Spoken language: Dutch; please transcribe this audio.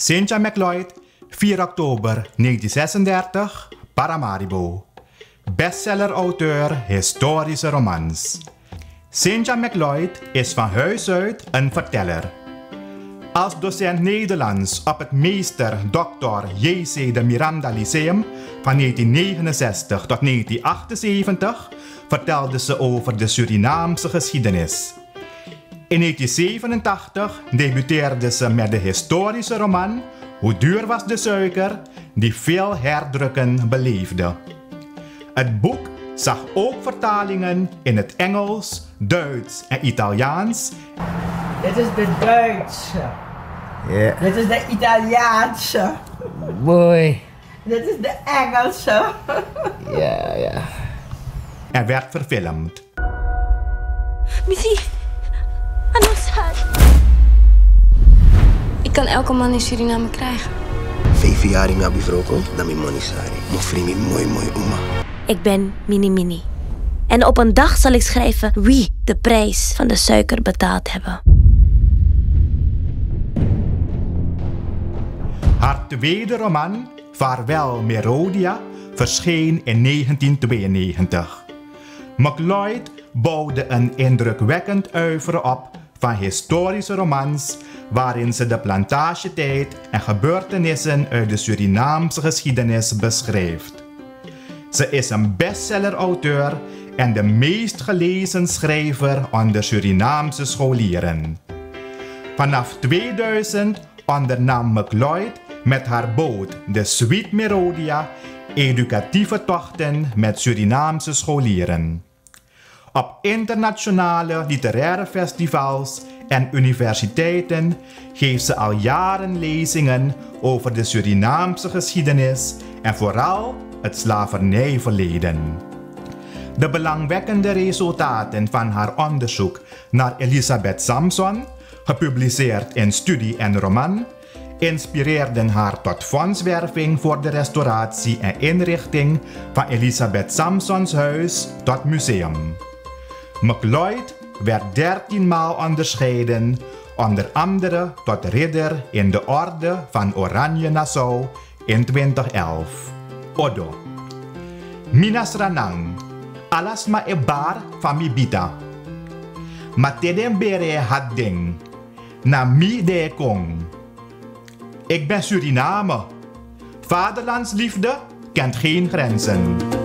Cynthia McLeod, 4 oktober 1936, Paramaribo. Bestseller-auteur historische romans. Cynthia McLeod is van huis uit een verteller. Als docent Nederlands op het Meester Dr. J.C. de Miranda Lyceum van 1969 tot 1978 vertelde ze over de Surinaamse geschiedenis. In 1987 debuteerde ze met de historische roman Hoe duur was de suiker, die veel herdrukken beleefde. Het boek zag ook vertalingen in het Engels, Duits en Italiaans. Dit is de Duitse. Ja. Dit is de Italiaanse. Mooi. Dit is de Engelse. Ja. En werd verfilmd. Missy, Anosar. Ik kan elke man in Suriname krijgen. 5 jaar in mijn bivroco, dan mijn money sari. Mijn vriendin mooi oma. Ik ben Mini. En op een dag zal ik schrijven wie de prijs van de suiker betaald hebben. Haar tweede roman, Vaarwel Merodia, verscheen in 1992. McLeod bouwde een indrukwekkend oeuvre op van historische romans waarin ze de plantagetijd en gebeurtenissen uit de Surinaamse geschiedenis beschrijft. Ze is een bestseller-auteur en de meest gelezen schrijver onder Surinaamse scholieren. Vanaf 2000 ondernam McLeod met haar boot de Sweet Merodia educatieve tochten met Surinaamse scholieren. Op internationale literaire festivals en universiteiten geeft ze al jaren lezingen over de Surinaamse geschiedenis en vooral het slavernijverleden. De belangwekkende resultaten van haar onderzoek naar Elisabeth Samson, gepubliceerd in Studie en Roman, inspireerden haar tot fondswerving voor de restauratie en inrichting van Elisabeth Samsons huis tot museum. McLeod werd 13 maal onderscheiden, onder andere tot ridder in de Orde van Oranje Nassau in 2011. Odo. Minas Ranang, alas ma ebar van mi bita. Mateden bere had ding, na mi de kong. Ik ben Suriname. Vaderlandsliefde kent geen grenzen.